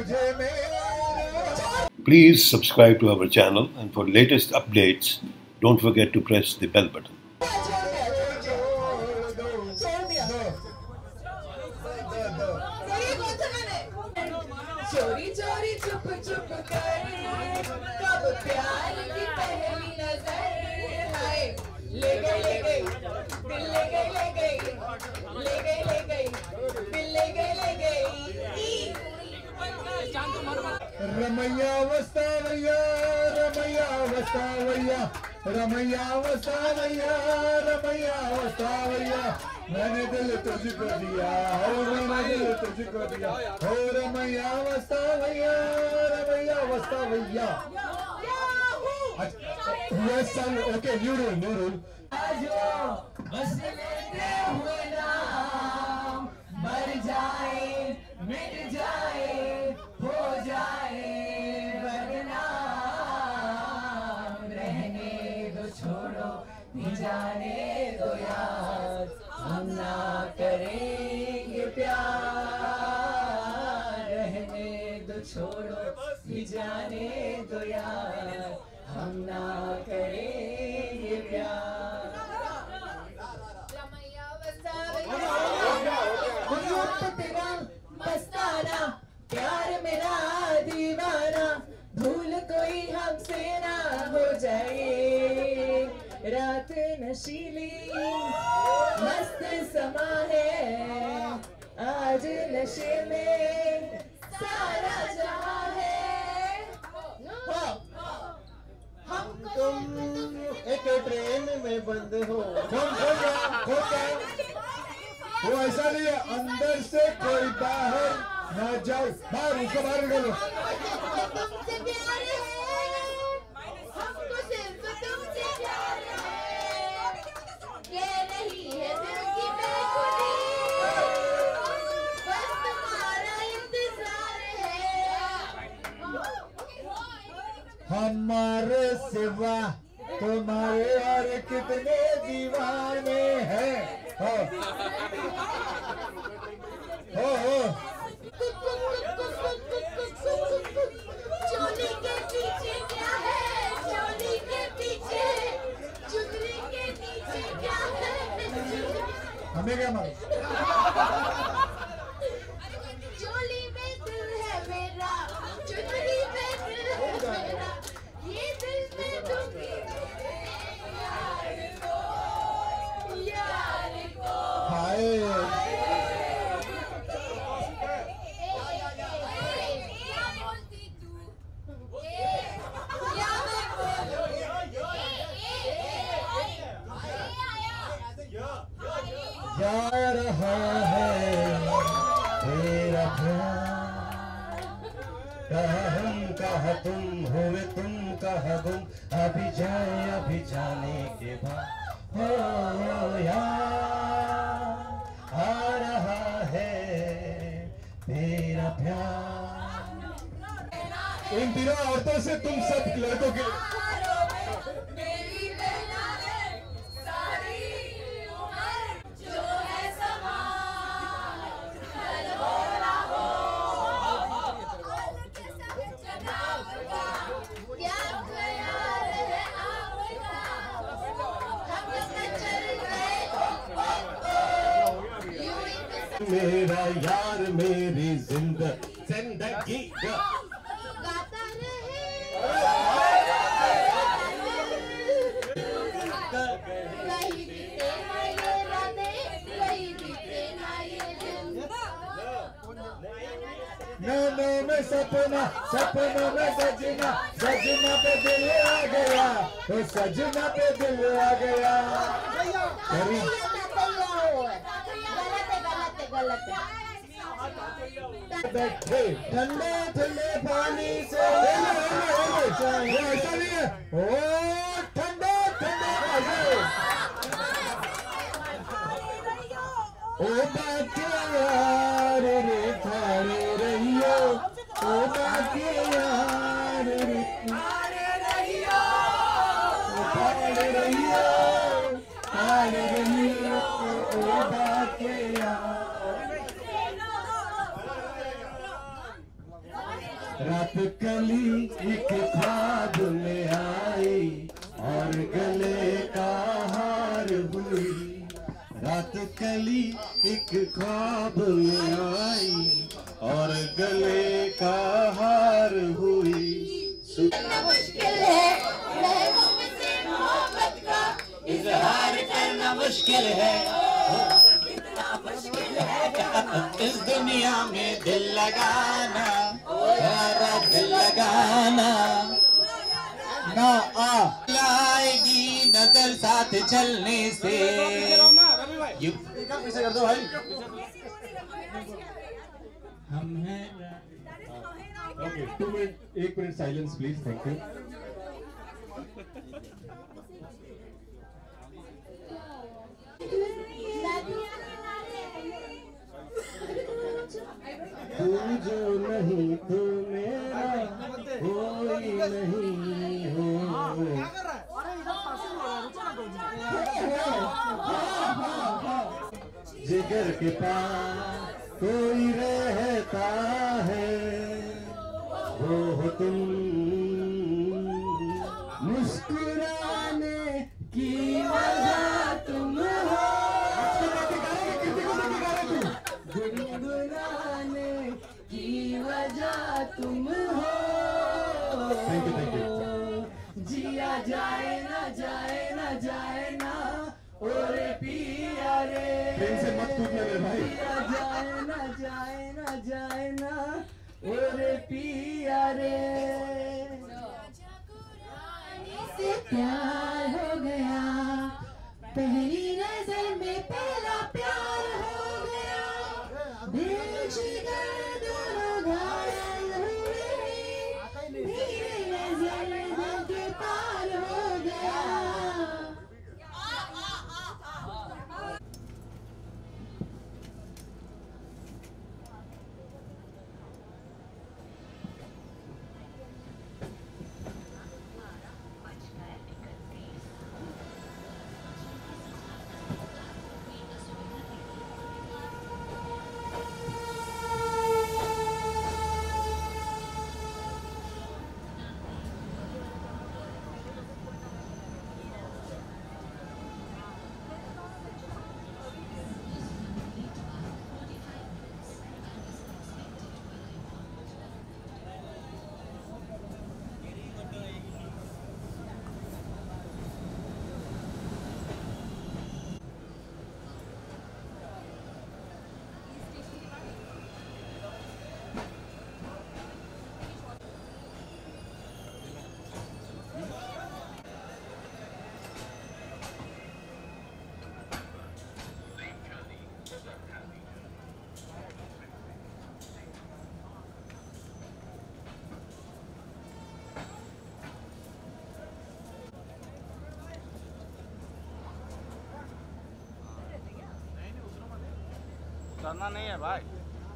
Please subscribe to our channel, and for latest updates, don't forget to press the bell button. चोरी चोरी चुप चुप कर कब प्यार की पहली नजर हाय ले गई दिल ले गई दिल ले गई रमैया वस्तावैया रमैया वस्तावैया रमैया वस्तावैया रमैया वस्तावैया मैंने दिल तुझको दिया हो मैंने दिल तुझको दिया हो रमैया वस्तावैया रमैया वस्तावैया yes sir okay new rule बस लेते हुए नाम मर जाए मिट जाए हो जाए बदनाम रहने दो छोड़ो जाने दो यार हम ना करेंगे प्यार रहने दो छोड़ो जाने दो यार हम ना करेंगे प्यार तेरा मस्ताना प्यार मेरा दीवाना भूल कोई हमसे ना हो जाए रात नशीली मस्त समा है आज नशे में सारा जहां है हम तुम एक ट्रेन में बंद हो वो ऐसा नहीं है अंदर से कोई बाहर ना जाए बाहर उसको बाहर निकालो तुमसे प्यार है हमको सिर्फ तुमसे प्यार है ये नहीं है दिल की बेखुदी बस तुम्हारा इंतजार है हमारे सिवा तुम्हारे और कितने दीवाने हैं हो चोली के पीछे क्या है चोली के पीछे चुनरी के नीचे क्या है हमें क्या मालूम चोली में दिल है मेरा चुनरी में दिल है मेरा ये दिल में दूंगी यार को हाय जा रहा है तेरा प्यार कहाँ हम कहाँ तुम हुए तुम कहाँ गुम अभी जाए अभी जाने के बाद हो यार आ रहा है तेरा प्यार इन तीनों औरतों से तुम सब लड़कों के मेरा यार मेरी जिंदगी गाता रहे कहीं बीते ना ये रातें कहीं बीते ना ये दिन नैनों में सपना सपनों में सजना सजना पे दिल आ गया तो सजना पे दिल आ गया गलत है बैठे ठंडे ठंडे पानी से ऐसा नहीं है ओ ठंडे ठंडे ओ बाकी यार रे थारे रहियो ओ बाकी यार रे थारे रहियो ओ बाकी यार रात कली एक ख्वाब में आई और गले का हार हुई। रात कली एक ख्वाब में आई और गले का हार हुई। इतना मुश्किल है महबूब से मोहब्बत का इजहार करना मुश्किल है। इतना मुश्किल है इस दुनिया में दिल लगाना, यारा दिल लगाना ना आ लाएगी नजर साथ चलने से। पीछे कर दो भाई। हम हैं okay 2 minute 1 minute silence please. Thank you. तू जो नहीं तो मेरा कोई नहीं हो। जिगर के पास कोई रहता है, वो हो तुम। मुस्कुराने की वजह तुम हो, गुनगुनाने की वजह तुम हो। Thank you. जिया जाए ना जाए ना जाए ना ओरे पिया रे। ट्रेन से मत कूदना रे भाई। जिया जाए ना जाए ना जाए ना ओरे पिया रे। से प्यार हो गया, पहली नजर में पहला प्यार हो गया। दिल जिगर दोनों घायल हुए, मेरे नजर दिल के पार हो गया। करना नहीं है भाई।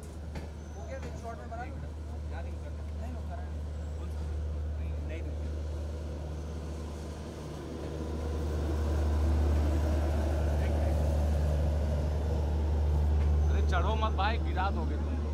अरे चढ़ो मत भाई, गिरा दोगे तुम लोग।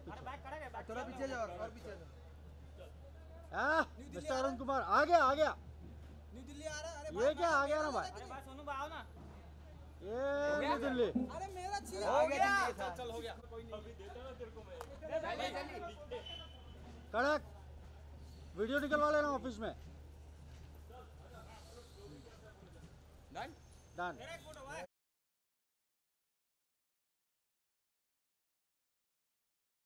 पीछे थोड़ा पीछे जाओ और पीछे जाओ। मिस्टर अरुण कुमार आ गया न्यू दिल्ली आ रहा है। अरे ये क्या आ गया ना भाई अरे भाई सोनू भाई आओ ना। ये न्यू दिल्ली अरे मेरा चाहिए। हो गया चल हो गया कड़क वीडियो निकलवा लेना ऑफिस में डन डन